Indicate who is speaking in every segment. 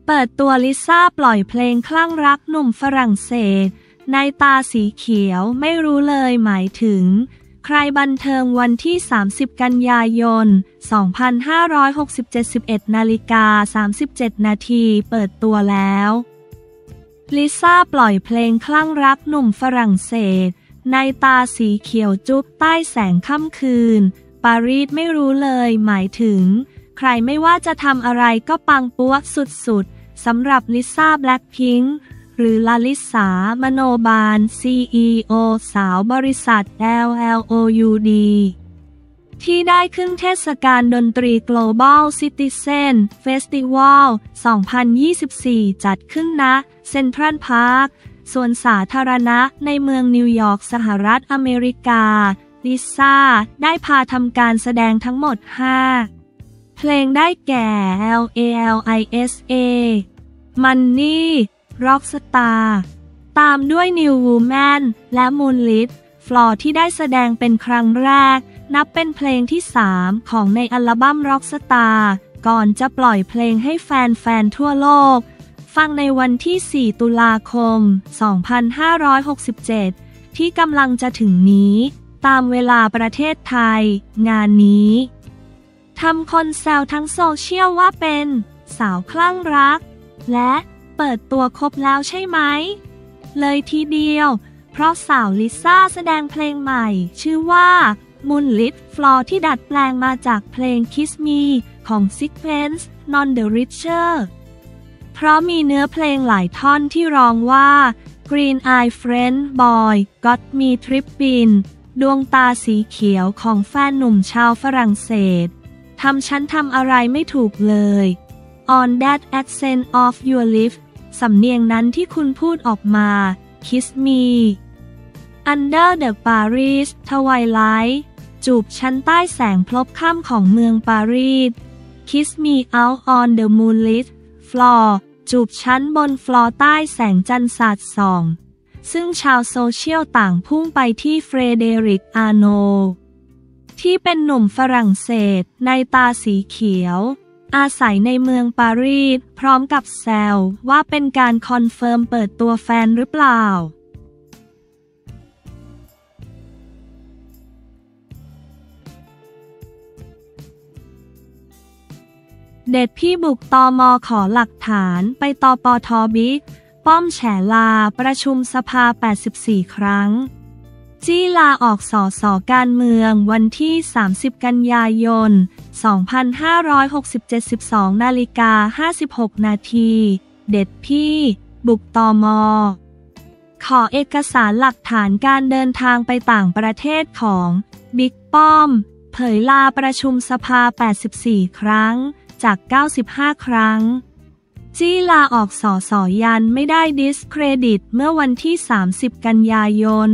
Speaker 1: เปิดตัวลิซ่าปล่อยเพลงคลั่งรักหนุ่มฝรั่งเศสในตาสีเขียวไม่รู้เลยหมายถึงใครบันเทิงวันที่30กันยายน2567 11:37 นาทีเปิดตัวแล้วลิซ่าปล่อยเพลงคลั่งรักหนุ่มฝรั่งเศสในตาสีเขียวจุ๊บใต้แสงค่ำคืนปารีสไม่รู้เลยหมายถึงใครไม่ว่าจะทำอะไรก็ปังปัวสุดๆสำหรับลิซ่าแบล็คพิงค์หรือลาลิสามโนบาล CEO สาวบริษัท LLOUD ที่ได้ขึ้นเทศกาลดนตรี Global Citizen Festival 2024 จัดขึ้นณเซ็นทรัลพาร์คสวนสาธารณะในเมืองนิวยอร์กสหรัฐอเมริกาลิซ่าได้พาทำการแสดงทั้งหมด 5 เพลงได้แก่ LALISA Money Rockstar ตามด้วย New Woman และ Moonlit Floor ที่ได้แสดงเป็นครั้งแรกนับเป็นเพลงที่ 3 ของในอัลบั้ม Rockstar ก่อนจะปล่อยเพลงให้แฟนๆทั่วโลกฟังในวันที่ 4 ตุลาคม 2567 ที่กำลังจะถึงนี้ตามเวลาประเทศไทยงานนี้ทำคนแซวทั้งโซเชียลว่าเป็นสาวคลั่งรักและเปิดตัวครบแล้วใช่ไหมเลยทีเดียวเพราะสาวลิซ่าแสดงเพลงใหม่ชื่อว่า Moonlit Floor ที่ดัดแปลงมาจากเพลง Kiss Me ของ Sixpence None the Richer เพราะมีเนื้อเพลงหลายท่อนที่ร้องว่า Green Eye Friend Boy Got Me Trippin' ดวงตาสีเขียวของแฟนหนุ่มชาวฝรั่งเศสทำฉันทำอะไรไม่ถูกเลย On that accent of your lips สำเนียงนั้นที่คุณพูดออกมา Kiss me Under the Paris Twilight จูบฉันใต้แสงพลบค่ำของเมืองปารีส Kiss me out on the moonlit floor จูบฉันบนฟลอร์ใต้แสงจันทร์สาดส่องซึ่งชาวโซเชียลต่างพุ่งไปที่เฟรเดริก อาร์โนที่เป็นหนุ่มฝรั่งเศสในตาสีเขียวอาศัยในเมืองปารีสพร้อมกับแซวว่าเป็นการคอนเฟิร์มเปิดตัวแฟนหรือเปล่าเด็ดพี่บุกตม.ขอหลักฐานไปตปท.บิ๊กป้อมแฉลาประชุมสภา84 ครั้งจี้ลาออกสสการเมืองวันที่30กันยายน2567 12:56 นาทีเด็ดพี่บุกตม.ขอเอกสารหลักฐานการเดินทางไปต่างประเทศของบิ๊กป้อมเผยลาประชุมสภา84 ครั้งจาก95 ครั้งจี้ลาออกสสยันไม่ได้ดิสเครดิตเมื่อวันที่30กันยายน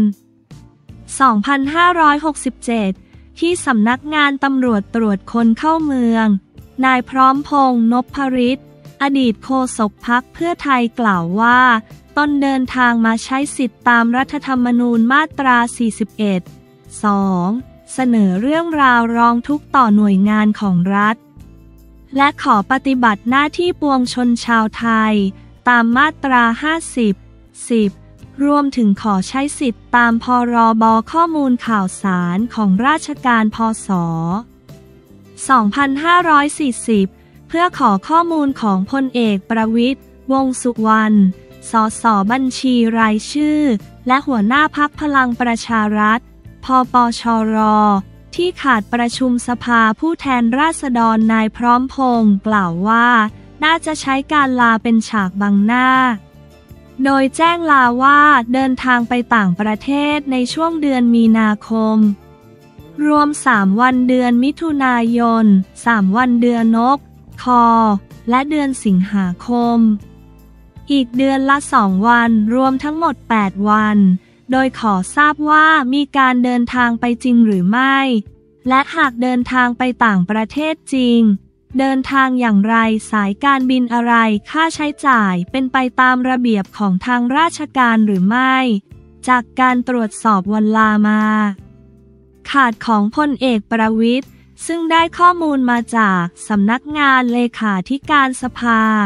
Speaker 1: 2567ที่สำนักงานตำรวจตรวจคนเข้าเมืองนายพร้อมพงษ์นพฤทธิ์อดีตโฆษกพรรคเพื่อไทยกล่าวว่าตนเดินทางมาใช้สิทธิตามรัฐธรรมนูญมาตรา 41 2 เสนอเรื่องราวร้องทุกข์ต่อหน่วยงานของรัฐและขอปฏิบัติหน้าที่ปวงชนชาวไทยตามมาตรา 50 10 รวมถึงขอใช้สิทธิ์ตามพรบข้อมูลข่าวสารของราชการพ.ศ. 2540 เพื่อขอข้อมูลของพลเอกประวิตร วงษ์สุวรรณ สสบัญชีรายชื่อและหัวหน้าพรรคพลังประชารัฐ พปชร.ที่ขาดประชุมสภาผู้แทนราษฎรนายพร้อมพงษ์กล่าวว่าน่าจะใช้การลาเป็นฉากบังหน้าโดยแจ้งลาว่าเดินทางไปต่างประเทศในช่วงเดือนมีนาคมรวม3 วันเดือนมิถุนายน3 วันเดือนนกคอและเดือนสิงหาคมอีกเดือนละ2 วันรวมทั้งหมด8 วันโดยขอทราบว่ามีการเดินทางไปจริงหรือไม่และหากเดินทางไปต่างประเทศจริงเดินทางอย่างไรสายการบินอะไรค่าใช้จ่ายเป็นไปตามระเบียบของทางราชการหรือไม่จากการตรวจสอบวันลามาขาดของพลเอกประวิตรซึ่งได้ข้อมูลมาจากสำนักงานเลขาธิการสภา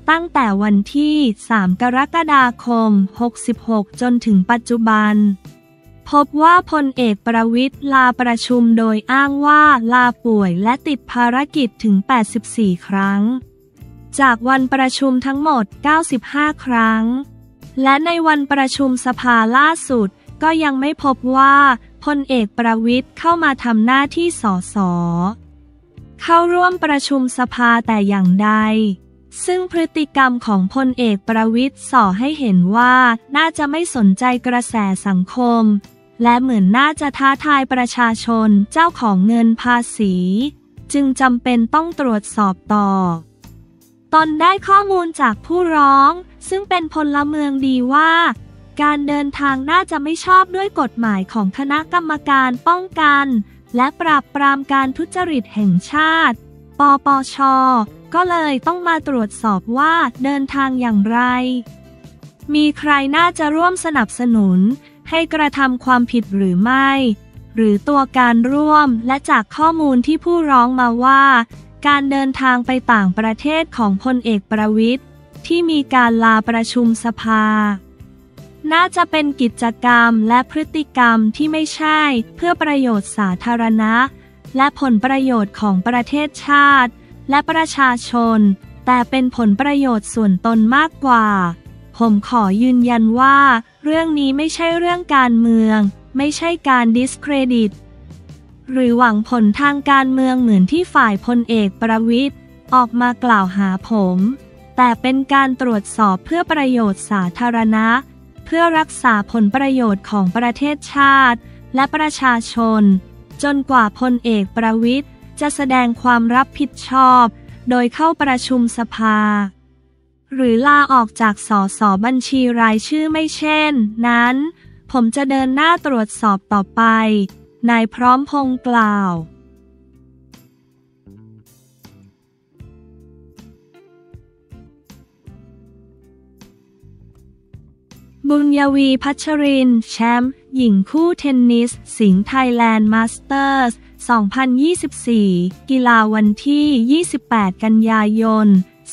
Speaker 1: ตั้งแต่วันที่ 3 กรกฎาคม 66 จนถึงปัจจุบันพบว่าพลเอกประวิตรลาประชุมโดยอ้างว่าลาป่วยและติดภารกิจถึง 84 ครั้งจากวันประชุมทั้งหมด 95 ครั้งและในวันประชุมสภาล่าสุดก็ยังไม่พบว่าพลเอกประวิตรเข้ามาทำหน้าที่สสเข้าร่วมประชุมสภาแต่อย่างใดซึ่งพฤติกรรมของพลเอกประวิตรส่อให้เห็นว่าน่าจะไม่สนใจกระแสสังคมและเหมือนน่าจะท้าทายประชาชนเจ้าของเงินภาษีจึงจำเป็นต้องตรวจสอบต่อตนได้ข้อมูลจากผู้ร้องซึ่งเป็นพลเมืองดีว่าการเดินทางน่าจะไม่ชอบด้วยกฎหมายของคณะกรรมการป้องกันและปราบปรามการทุจริตแห่งชาติปปช.ก็เลยต้องมาตรวจสอบว่าเดินทางอย่างไรมีใครน่าจะร่วมสนับสนุนให้กระทำความผิดหรือไม่หรือตัวการร่วมและจากข้อมูลที่ผู้ร้องมาว่าการเดินทางไปต่างประเทศของพลเอกประวิตรที่มีการลาประชุมสภาน่าจะเป็นกิจกรรมและพฤติกรรมที่ไม่ใช่เพื่อประโยชน์สาธารณะและผลประโยชน์ของประเทศชาติและประชาชนแต่เป็นผลประโยชน์ส่วนตนมากกว่าผมขอยืนยันว่าเรื่องนี้ไม่ใช่เรื่องการเมืองไม่ใช่การดิสเครดิตหรือหวังผลทางการเมืองเหมือนที่ฝ่ายพลเอกประวิตรออกมากล่าวหาผมแต่เป็นการตรวจสอบเพื่อประโยชน์สาธารณะเพื่อรักษาผลประโยชน์ของประเทศชาติและประชาชนจนกว่าพลเอกประวิตรจะแสดงความรับผิดชอบโดยเข้าประชุมสภาหรือลาออกจากสสบัญชีรายชื่อไม่เช่นนั้นผมจะเดินหน้าตรวจสอบต่อไปนายพร้อมพงษ์กล่าวบุญยวีพัชรินทร์แชมป์หญิงคู่เทนนิสสิงห์ไทยแลนด์มาสเตอร์ส 2024 กีฬาวันที่ 28 กันยายน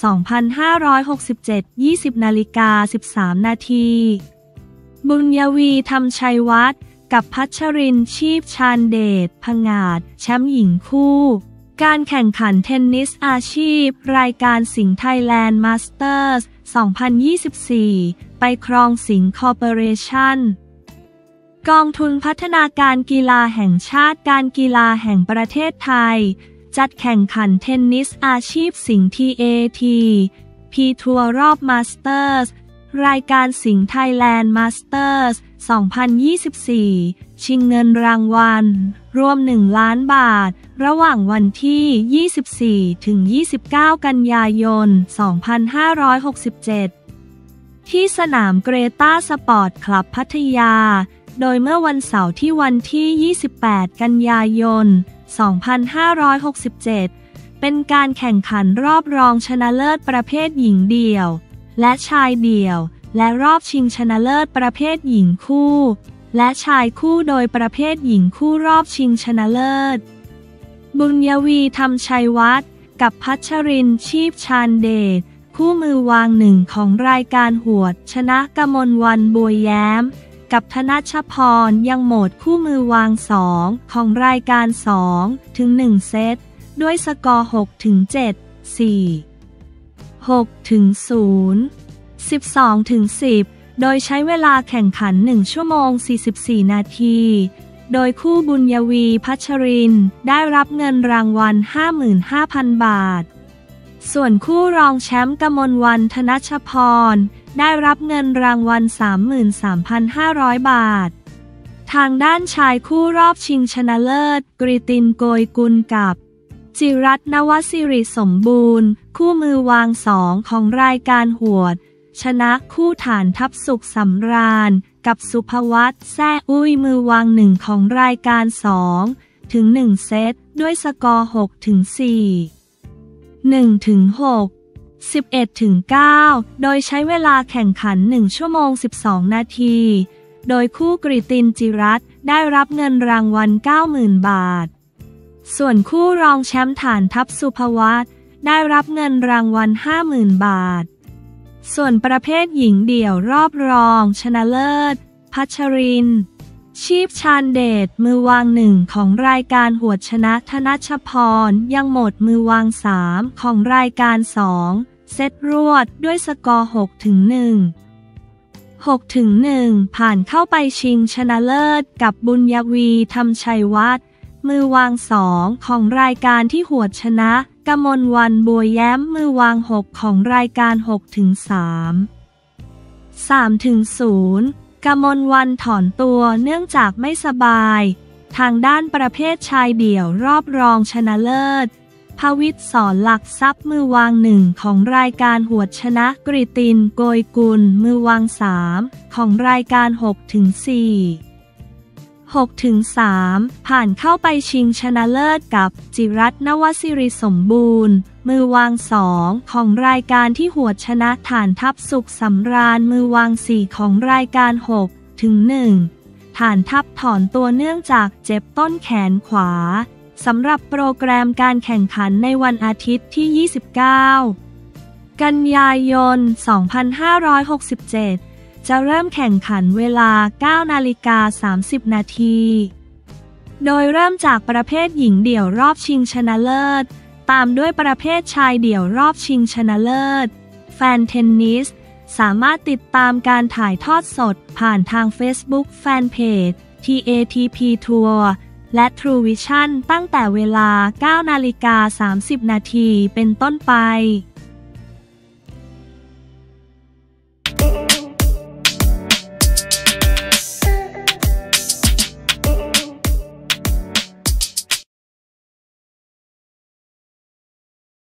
Speaker 1: 2567 20:13 นาทีบุญยวีทำชัยวัฒน์กับพัชรินทร์ชีพชาญเดชผงาดแชมป์หญิงคู่การแข่งขันเทนนิสอาชีพรายการสิงห์ไทยแลนด์มาสเตอร์ส 2024 ไปครองสิงห์คอร์ปอเรชั่นกองทุนพัฒนาการกีฬาแห่งชาติการกีฬาแห่งประเทศไทยจัดแข่งขันเทนนิสอาชีพสิงห์ TAT พีทัวร์รอบมาสเตอร์สรายการสิงห์ไทยแลนด์มาสเตอร์ส 2024 ชิงเงินรางวัลรวม1 ล้านบาทระหว่างวันที่ 24 ถึง 29 กันยายน 2567 ที่สนามเกรตาสปอร์ตคลับพัทยาโดยเมื่อวันเสาร์ที่วันที่ 28 กันยายน 2567 เป็นการแข่งขันรอบรองชนะเลิศประเภทหญิงเดี่ยวและชายเดี่ยวและรอบชิงชนะเลิศประเภทหญิงคู่และชายคู่โดยประเภทหญิงคู่รอบชิงชนะเลิศบุญยวีทำชัยวัฒน์กับพัชรินทร์ชีพชาญเดชคู่มือวางหนึ่งของรายการหวดชนะกมลวันบัวแย้มกับธนชพรยังโหมดคู่มือวาง2ของรายการ2-1 เซตด้วยสกอร์ 6-7 4 6-0 12-10 โดยใช้เวลาแข่งขัน1 ชั่วโมง 44 นาทีโดยคู่บุญยวีพัชรินทร์ได้รับเงินรางวัล 55,000 บาทส่วนคู่รองแชมป์กมลวันธนชพรได้รับเงินรางวัล 33,500 บาททางด้านชายคู่รอบชิงชนะเลิศกฤตินโกยกุลกับจิรัตน์ นวสิริสมบูรณ์คู่มือวาง2ของรายการหวดชนะคู่ฐานทัพสุขสำราญกับสุภวัฒน์แซ่อุ้ยมือวาง1ของรายการ2-1 เซตด้วยสกอร์ 6-4 1-6 11-9 โดยใช้เวลาแข่งขัน1 ชั่วโมง 12 นาทีโดยคู่กฤตินจิรัตน์ได้รับเงินรางวัล 90,000 บาทส่วนคู่รองแชมป์ฐานทัพสุภวัฒน์ได้รับเงินรางวัล 50,000 บาทส่วนประเภทหญิงเดี่ยวรอบรองชนะเลิศพัชรินทร์ชีพชาญเดชมือวางหนึ่งของรายการหวดชนะธนชพรยังหมดมือวาง3ของรายการ2เซตรวดด้วยสกอร์6-1 ผ่านเข้าไปชิงชนะเลิศกับบุญยวีธรรมชัยวัฒน์มือวาง2ของรายการที่หวดชนะกมลวรรณบัวแย้มมือวาง6ของรายการ3-0 กมลวรรณถอนตัวเนื่องจากไม่สบายทางด้านประเภทชายเดี่ยวรอบรองชนะเลิศภวิตร สอนหลักทรัพย์มือวาง1ของรายการหวดชนะกฤตินโกยกุลมือวาง3ของรายการ6-3 ผ่านเข้าไปชิงชนะเลิศกับจิรัตน์ นวสิริสมบูรณ์มือวาง2ของรายการที่หวดชนะฐานทัพสุขสำราญมือวาง4ของรายการ6-1 ฐานทัพถอนตัวเนื่องจากเจ็บต้นแขนขวาสำหรับโปรแกรมการแข่งขันในวันอาทิตย์ที่ 29 กันยายน 2567 จะเริ่มแข่งขันเวลา 9:30 นาที โดยเริ่มจากประเภทหญิงเดี่ยวรอบชิงชนะเลิศตามด้วยประเภทชายเดี่ยวรอบชิงชนะเลิศแฟนเทนนิสสามารถติดตามการถ่ายทอดสดผ่านทาง Facebook Fanpage TATP Tour และ True Vision ตั้งแต่เวลา 9:30 นาทีเป็นต้นไป